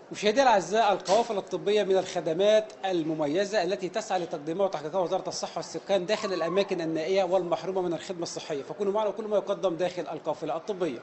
مشاهدينا الاعزاء، القوافل الطبيه من الخدمات المميزه التي تسعى لتقديمها وتحقيقها وزاره الصحه والسكان داخل الاماكن النائيه والمحرومه من الخدمه الصحيه، فكونوا معنا كل ما يقدم داخل القافله الطبيه.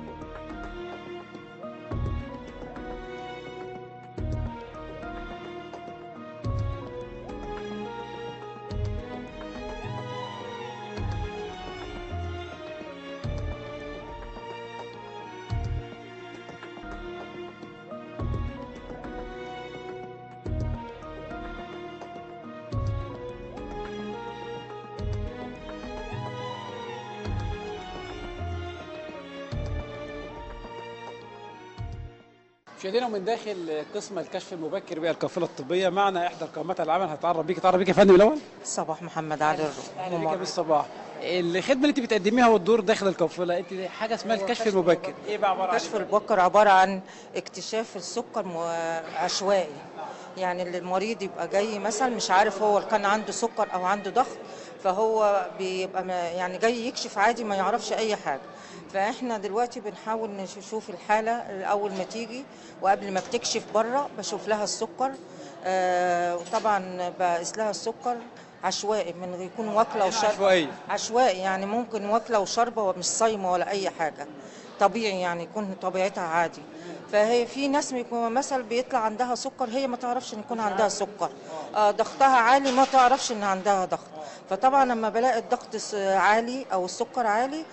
مشاهدينا من داخل قسم الكشف المبكر بالقافله الطبيه معنا احدى القامات العمل. هتعرف بيك، تعرف بيك يا فندم الاول؟ صباح محمد علي اهلا بيك يا الروح. بالصباح. الخدمه اللي انت بتقدميها والدور داخل القافله، انت حاجه اسمها الكشف المبكر، ايه بقى عباره عن كشف المبكر عبارة عن اكتشاف السكر عشوائي. يعني اللي المريض يبقى جاي مثلا مش عارف هو كان عنده سكر او عنده ضغط، فهو بيبقى يعني جاي يكشف عادي ما يعرفش اي حاجة. فاحنا دلوقتي بنحاول نشوف الحالة اول ما تيجي، وقبل ما بتكشف بره بشوف لها السكر. وطبعا بقيس لها السكر عشوائي، من يكون واكله وشاربه. عشوائي يعني ممكن واكله وشاربه ومش صايمه ولا اي حاجه، طبيعي يعني يكون طبيعتها عادي. فهي في ناس بيكون مثلا بيطلع عندها سكر، هي ما تعرفش ان يكون عندها سكر. ضغطها عالي، ما تعرفش ان عندها ضغط. فطبعا لما بلاقي الضغط عالي او السكر عالي،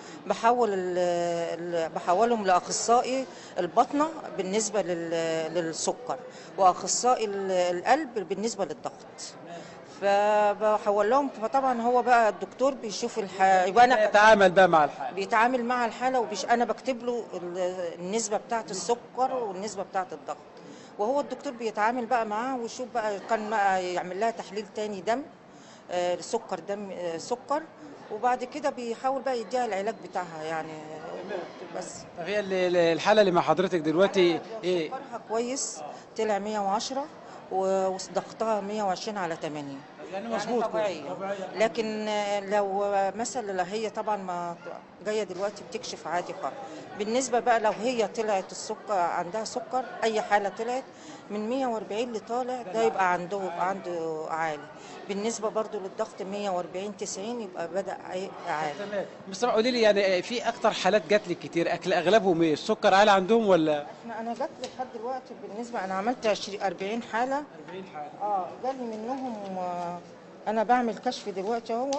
بحولهم لاخصائي الباطنه بالنسبه للسكر، واخصائي القلب بالنسبه للضغط. فبحول لهم. فطبعا هو بقى الدكتور بيشوف يبقى انا يتعامل بقى مع الحاله، بيتعامل مع الحاله، انا بكتب له النسبه بتاعه السكر والنسبه بتاعه الضغط، وهو الدكتور بيتعامل بقى معاه ويشوف بقى كان بقى يعمل لها تحليل تاني دم، سكر دم، سكر. وبعد كده بيحاول بقى يديها العلاج بتاعها يعني. بس طب هي الحاله اللي مع حضرتك دلوقتي ايه؟ سكرها كويس، طلع 110 وضغطها 120 على 80. يعني يعني مظبوط طبيعية. لكن لو مثلا هي طبعا ما جايه دلوقتي بتكشف عادي خالص. بالنسبه بقى لو هي طلعت السكر، عندها سكر، اي حاله طلعت من 140 اللي طالع ده يبقى عنده عالي. بالنسبه برضو للضغط 140 90 يبقى بدا عالي. تمام. بس قولي لي، يعني في اكتر حالات جات لك كتير اغلبهم ايه؟ السكر عالي عندهم ولا؟ انا جات لي لحد دلوقتي بالنسبه، انا عملت 20 40 حاله. 40 حاله. جالي منهم. انا بعمل كشف دلوقتي اهو.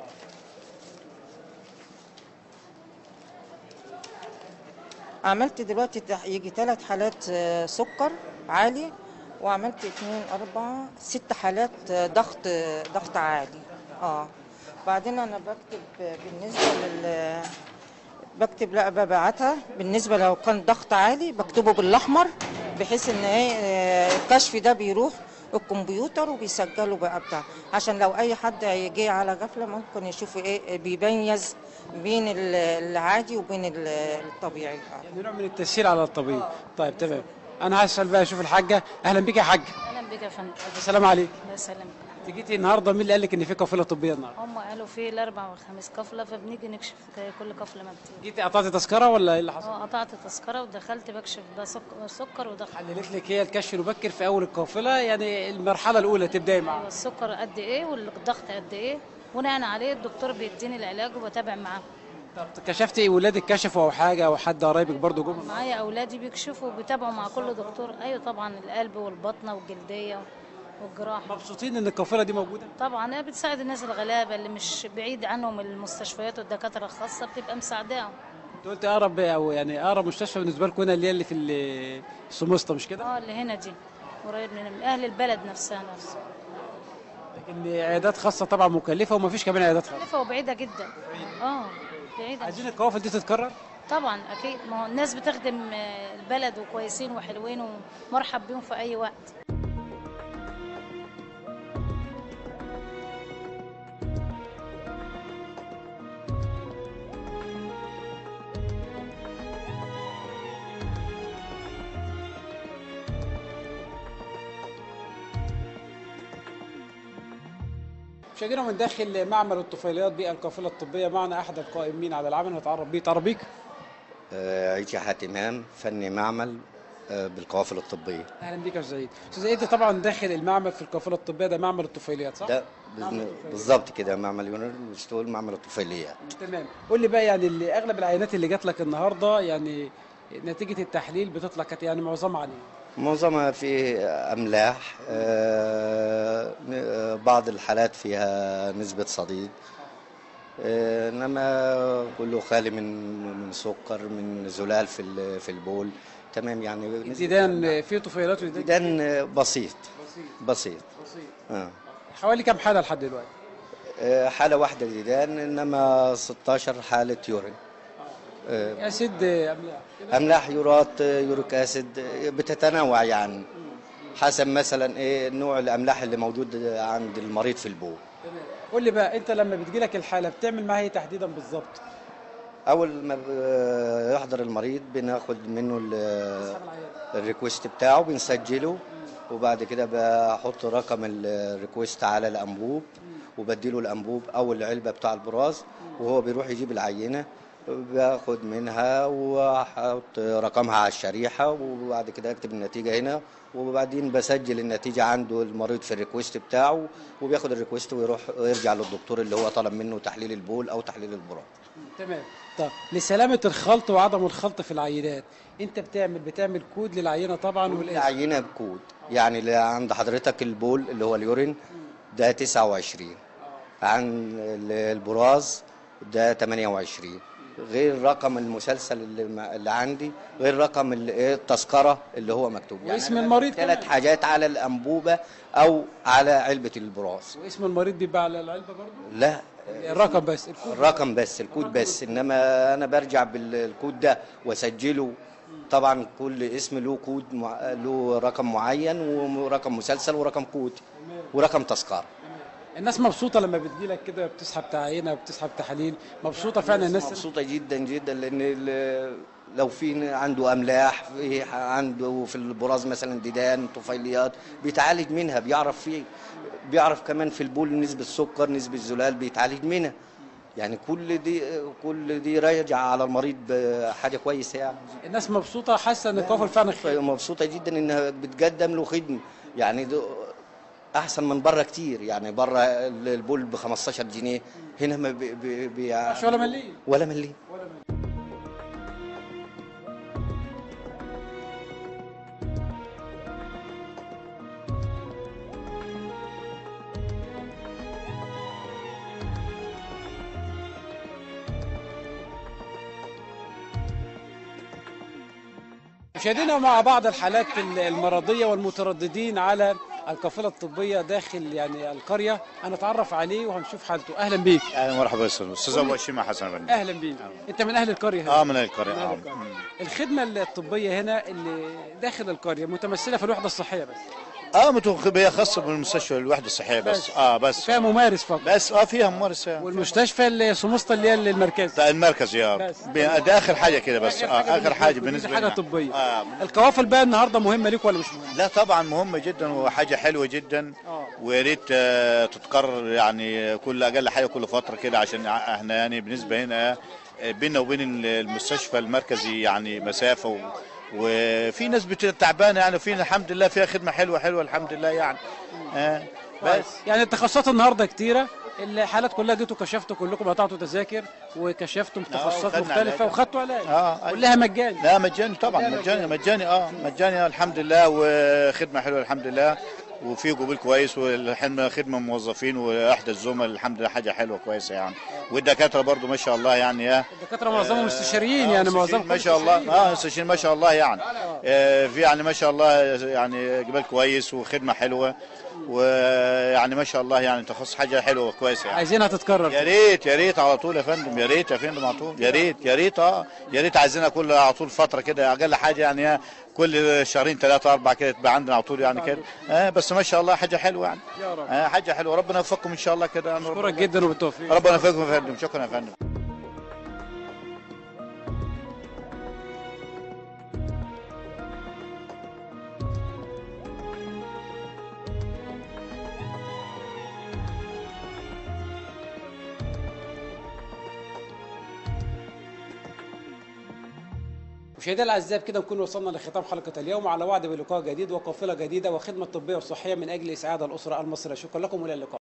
عملت دلوقتي يجي 3 حالات سكر عالي، وعملت 2 4 6 حالات ضغط عالي. بعدين انا بكتب بالنسبه بكتب، لا ببعتها بالنسبه لو كان ضغط عالي بكتبه بالاحمر، بحيث ان الكشف ده بيروح الكمبيوتر وبيسجله بقى بتاع، عشان لو اي حد يجي على غفله ممكن يشوف بيميز بين العادي وبين الطبيعي. يعني نوع من التسهيل على الطبيب. طيب تمام. انا هسال بقى اشوف الحاجه. اهلا بيك يا حاجه. اهلا بك يا فندم. السلام عليك. الله يسلمك. انت جيتي النهارده، مين اللي قال لك ان في قافله طبيه النهارده؟ هم قالوا في الاربع والخميس قفله، فبنيجي نكشف كل قفله ما بتيجي. جيتي قطعتي تذكره ولا ايه اللي حصل؟ قطعت تذكره ودخلت بكشف ده سكر وضغط. حللت لك هي الكشف المبكر في اول القافله، يعني المرحله الاولى تبداي معاه. ايوه، السكر قد ايه والضغط قد ايه، بناء عليه الدكتور بيديني العلاج وبتابع معاه. طب كشفتي ولادك كشفوا او حاجه، او حد قرايبك برضه جم؟ معايا اولادي بيكشفوا وبيتابعوا مع كل دكتور. ايوه طبعا، القلب والبطنه والجلديه والجراحه. مبسوطين ان القافله دي موجوده؟ طبعا هي بتساعد الناس الغلابه اللي مش بعيد عنهم المستشفيات والدكاتره الخاصه، بتبقى مساعداهم. انت قلت اقرب، او يعني اقرب مستشفى بالنسبه لكم هنا اللي في السموسطه، مش كده؟ اللي هنا دي قريب من اهل البلد نفسها. لكن عيادات خاصه طبعا مكلفه، وما فيش كمان عيادات خاصه. مكلفه وبعيده جدا. بعيده. عايزين القوافل دي تتكرر؟ طبعا اكيد، ما هو الناس بتخدم البلد وكويسين وحلوين ومرحب بيهم في اي وقت. مشاهدينا من داخل معمل الطفيليات بالقافله الطبيه معنا احد القائمين على العمل. هتعرف بيك. عيسى حاتمام، فني معمل بالقوافل الطبيه. اهلا بيك يا استاذ عيد. استاذ عيد طبعا داخل المعمل في القافله الطبيه ده معمل الطفيليات صح؟ ده بالظبط كده معمل يونان ستول معمل الطفيليات. تمام. قول لي بقى يعني اللي اغلب العينات اللي جات لك النهارده يعني نتيجه التحليل بتطلع كانت يعني معظمها عليه. معظمها في املاح، بعض الحالات فيها نسبه صديد، انما كله خالي من سكر، من زلال في البول. تمام يعني. الديدان في طفيلات وديدان ديدان بسيط بسيط. حوالي كام حاله لحد دلوقتي؟ حاله واحده ديدان، انما 16 حاله يورين. اسيد املاح املاح، يورات، يوريك اسيد، بتتنوع يعني حسب مثلا ايه نوع الاملاح اللي موجود عند المريض في البول. تمام. قول لي بقى انت لما بتجيلك الحاله بتعمل معاها ايه تحديدا بالظبط؟ اول ما يحضر المريض بناخد منه الريكوست بتاعه، بنسجله، وبعد كده بحط رقم الريكوست على الانبوب، وبديله الانبوب او العلبه بتاع البراز، وهو بيروح يجيب العينه، باخد منها واحط رقمها على الشريحه، وبعد كده اكتب النتيجه هنا، وبعدين بسجل النتيجه عنده المريض في الريكوست بتاعه، وبياخد الريكوست ويروح ويرجع للدكتور اللي هو طلب منه تحليل البول او تحليل البراز. تمام. طب لسلامه الخلط وعدم الخلط في العينات انت بتعمل كود للعينه طبعا والاسم. العينه بكود، يعني اللي عند حضرتك البول اللي هو اليورين ده 29، عن البراز ده 28، غير رقم المسلسل اللي عندي، غير رقم التذكره اللي هو مكتوب، يعني واسم المريض 3 حاجات على الانبوبه او على علبه البراز. واسم المريض بيبقى على العلبه برضه؟ لا، الرقم بس، الرقم بس، الكود بس، انما انا برجع بالكود ده واسجله. طبعا كل اسم له كود له رقم معين، ورقم مسلسل، ورقم كود، ورقم تذكره. الناس مبسوطه لما بتجيلك كده بتسحب تعيينه وبتسحب تحاليل، مبسوطه فعلا الناس مبسوطه جدا جدا، لان لو في عنده املاح، عنده في البراز مثلا ديدان، طفيليات، بيتعالج منها، بيعرف كمان في البول نسبه سكر، نسبه زلال، بيتعالج منها. يعني كل دي راجع على المريض بحاجه كويسه يعني. الناس مبسوطه، حاسه ان القافل فعلا خير. مبسوطه جدا انها بتقدم له خدمه، يعني احسن من بره كتير. يعني بره البول ب 15 جنيه، هنا ما مش ولا مليم ولا مليم. مشاهدينا مع بعض الحالات المرضيه والمترددين على القافله الطبيه داخل يعني القريه، هنتعرف عليه وهنشوف حالته. اهلا بيك. اهلا مرحبا استاذ ابو هشيم حسن بن. اهلا بيك. انت من اهل القريه هنا؟ من القريه. الخدمه الطبيه هنا اللي داخل القريه متمثله في الوحده الصحيه بس؟ هي خاصه بالمستشفى الوحده الصحيه بس. بس فيها ممارس فقط؟ بس فيها ممارس. والمستشفى اللي سموسه اللي هي المركز؟ المركز ده اخر حاجه كده بس. اخر حاجه بالنسبه حاجه طبيه. القوافل بقى النهارده مهمه ليك ولا مش مهمه؟ لا طبعا مهمه جدا وحاجه حلوه جدا. ويا ريت تتكرر، يعني كل اقل حاجه كل فتره كده، عشان احنا يعني بالنسبه هنا بيننا وبين المستشفى المركزي يعني مسافه، وفي ناس تعبانه يعني، وفينا الحمد لله فيها خدمه حلوه الحمد لله يعني. بس يعني التخصصات النهارده كتيره، الحالات كلها جيتوا كشفتوا كلكم، قطعتوا تذاكر وكشفتم تخصصات مختلفه وخدتوا علاج كلها مجاني؟ لا مجاني طبعا، مجاني الحمد لله، وخدمه حلوه الحمد لله، وفي قبول كويس، خدمه موظفين واحدى الزملاء الحمد لله حاجه حلوه كويسه يعني. والدكاتره برضو ما شاء الله يعني. الدكاتره معظمهم استشاريين يعني، معظمهم ما شاء الله استشاريين ما شاء الله يعني. في يعني ما شاء الله يعني قبل كويس وخدمه حلوه، ويعني ما شاء الله يعني تخصص حاجه حلوه كويسه يعني. عايزينها تتكرر. يا ريت على طول يا فندم، يا ريت على طول، يا ريت عايزينها كل على طول فتره كده، اقل حاجه يعني كل شهرين 3 4 كده تبقى عندنا على طول يعني كده. بس ما شاء الله حاجه حلوه يعني. يا رب. حاجه حلوه، ربنا يوفقكم ان شاء الله كده. اشكرك جدا وبالتوفيق. ربنا يوفقكم يا فندم، شكرا يا فندم. مشاهدينا الاعزاء بكده نكون وصلنا لختام حلقه اليوم، على وعد بلقاء جديد وقافله جديده وخدمه طبيه وصحيه من اجل اسعاد الاسره المصريه. شكرا لكم والى اللقاء.